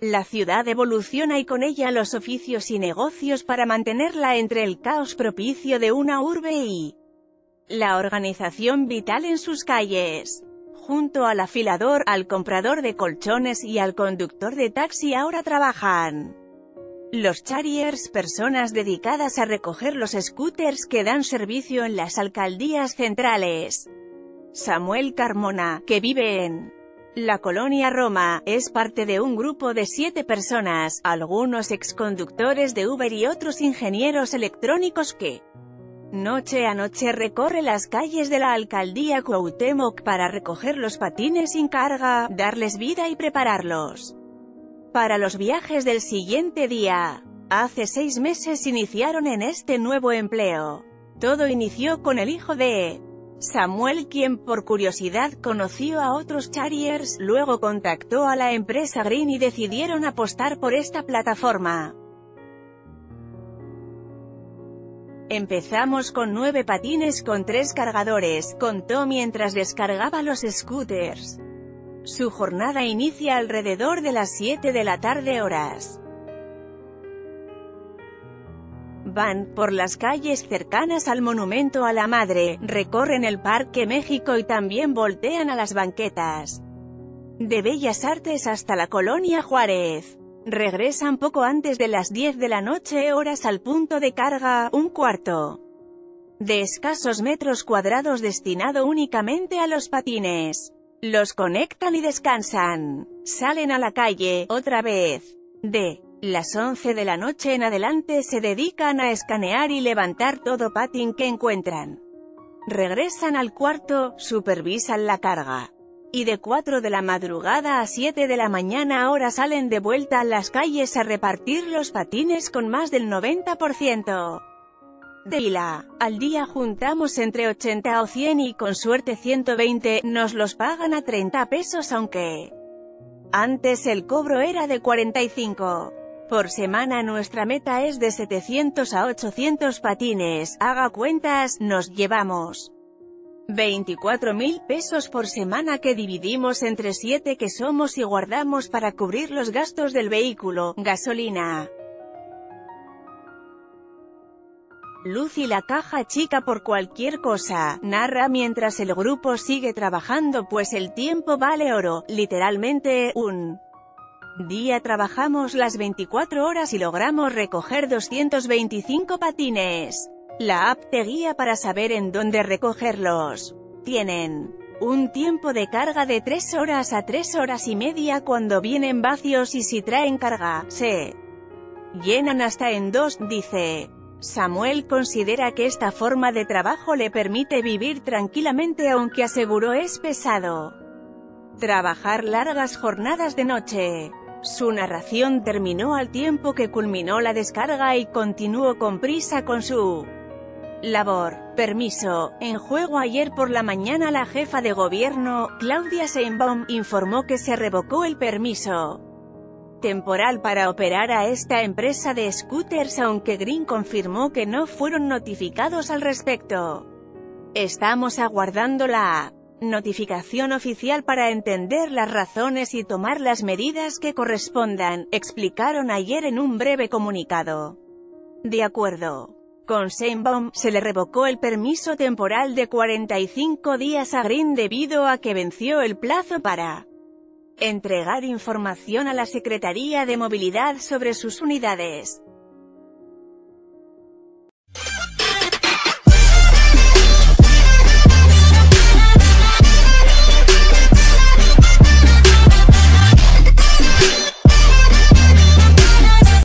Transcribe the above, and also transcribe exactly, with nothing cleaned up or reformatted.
La ciudad evoluciona y con ella los oficios y negocios para mantenerla entre el caos propicio de una urbe y la organización vital en sus calles. Junto al afilador, al comprador de colchones y al conductor de taxi ahora trabajan los charriers, personas dedicadas a recoger los scooters que dan servicio en las alcaldías centrales. Samuel Carmona, que vive en la colonia Roma, es parte de un grupo de siete personas, algunos exconductores de Uber y otros ingenieros electrónicos que noche a noche recorre las calles de la alcaldía Cuauhtémoc para recoger los patines sin carga, darles vida y prepararlos para los viajes del siguiente día. Hace seis meses iniciaron en este nuevo empleo. Todo inició con el hijo de Samuel, quien por curiosidad conoció a otros charriers, luego contactó a la empresa Green y decidieron apostar por esta plataforma. Empezamos con nueve patines con tres cargadores, contó mientras descargaba los scooters. Su jornada inicia alrededor de las siete de la tarde horas. Van por las calles cercanas al Monumento a la Madre, recorren el Parque México y también voltean a las banquetas de Bellas Artes hasta la Colonia Juárez. Regresan poco antes de las diez de la noche horas al punto de carga, un cuarto de escasos metros cuadrados destinado únicamente a los patines. Los conectan y descansan. Salen a la calle, otra vez. De las once de la noche en adelante se dedican a escanear y levantar todo patín que encuentran. Regresan al cuarto, supervisan la carga. Y de cuatro de la madrugada a siete de la mañana ahora salen de vuelta a las calles a repartir los patines con más del noventa por ciento de pila. Al día juntamos entre ochenta o cien y con suerte ciento veinte, nos los pagan a treinta pesos aunque antes el cobro era de cuarenta y cinco. Por semana nuestra meta es de setecientos a ochocientos patines, haga cuentas, nos llevamos veinticuatro mil pesos por semana que dividimos entre siete que somos y guardamos para cubrir los gastos del vehículo, gasolina, luz y la caja chica por cualquier cosa, narra mientras el grupo sigue trabajando pues el tiempo vale oro, literalmente, un día trabajamos las veinticuatro horas y logramos recoger doscientos veinticinco patines. La app te guía para saber en dónde recogerlos. Tienen un tiempo de carga de tres horas a tres horas y media cuando vienen vacíos y si traen carga, se llenan hasta en dos, dice. Samuel considera que esta forma de trabajo le permite vivir tranquilamente aunque aseguró es pesado trabajar largas jornadas de noche. Su narración terminó al tiempo que culminó la descarga y continuó con prisa con su labor. Permiso. En juego ayer por la mañana la jefa de gobierno, Claudia Sheinbaum, informó que se revocó el permiso temporal para operar a esta empresa de scooters aunque Green confirmó que no fueron notificados al respecto. Estamos aguardando la notificación oficial para entender las razones y tomar las medidas que correspondan, explicaron ayer en un breve comunicado. De acuerdo con Sheinbaum, se le revocó el permiso temporal de cuarenta y cinco días a Green debido a que venció el plazo para entregar información a la Secretaría de Movilidad sobre sus unidades.